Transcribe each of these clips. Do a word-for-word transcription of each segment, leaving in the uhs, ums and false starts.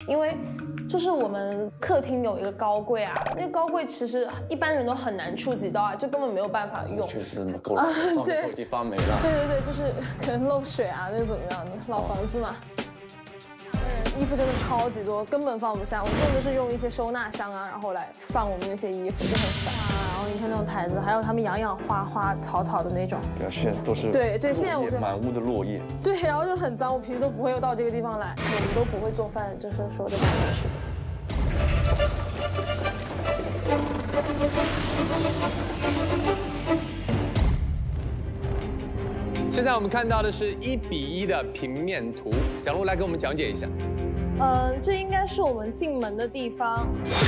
因为就是我们客厅有一个高柜啊，那个高柜其实一般人都很难触及到啊，就根本没有办法用。 确实够了，上面都已经发霉了。 对对对，就是可能漏水啊，那怎么样的？老房子嘛。衣服真的超级多，根本放不下。我们就是用一些收纳箱啊，然后来放我们那些衣服，就很烦啊。然后你看那种台子，还有他们养养花花草草的那种。 对啊，现在都是对对，现在我满屋的落叶。 对，然后就很脏，我平时都不会到这个地方来，我们都不会做饭，就是说这两件事情。 现在我们看到的是一比一的平面图，小鹿来给我们讲解一下。 嗯，这应该是我们进门的地方。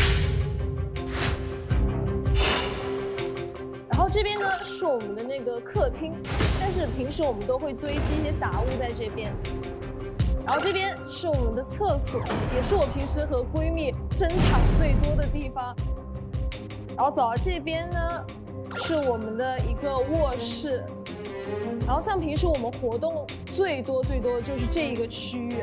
然后这边呢是我们的那个客厅，但是平时我们都会堆积一些杂物在这边。然后这边是我们的厕所，也是我平时和闺蜜争吵最多的地方。然后走到这边呢，是我们的一个卧室。然后像平时我们活动最多最多的就是这一个区域，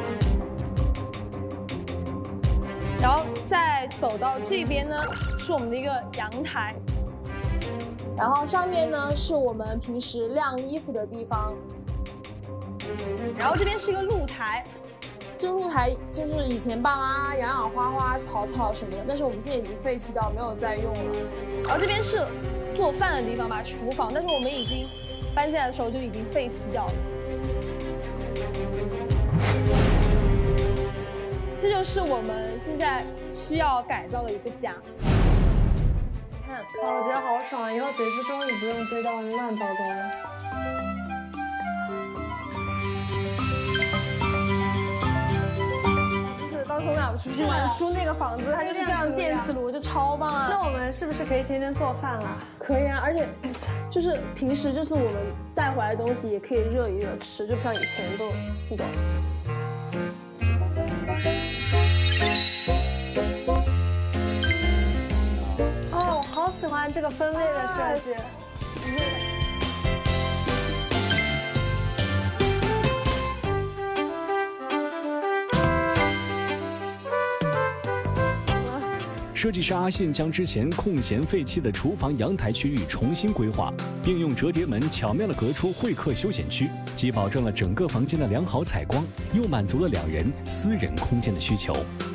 然后再走到这边呢是我们的一个阳台，然后上面呢是我们平时晾衣服的地方，然后这边是一个露台，这个露台就是以前爸妈养养花花草草什么的，但是我们现在已经废弃掉，没有再用了。然后这边是做饭的地方吧，厨房，但是我们已经搬进来的时候就已经废弃掉了。这就是我们现在需要改造的一个家。你看， 我觉得好爽，以后随时终于不用堆到乱糟糟了。 就是当时我们俩出去玩，租那个房子，它就是这样电磁炉，就超棒啊。 那我们是不是可以天天做饭了？ 可以啊，而且就是平时就是我们带回来的东西也可以热一热吃，就不像以前都你懂。 哦，我好喜欢这个分类的设计。 设计师阿信将之前空闲废弃的厨房阳台区域重新规划，并用折叠门巧妙地隔出会客休闲区，既保证了整个房间的良好采光，又满足了两人私人空间的需求。